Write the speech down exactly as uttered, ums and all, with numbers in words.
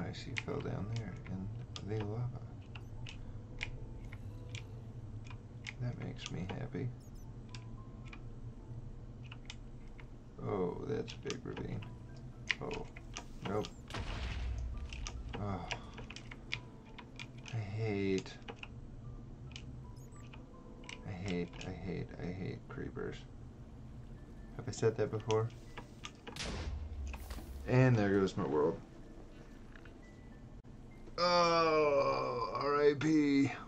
why she fell down there in the lava. That makes me happy. Oh, that's a big ravine. Oh, nope. Oh, I hate, I hate, I hate, I hate creepers. Have I said that before? And there goes my world. Oh, R I P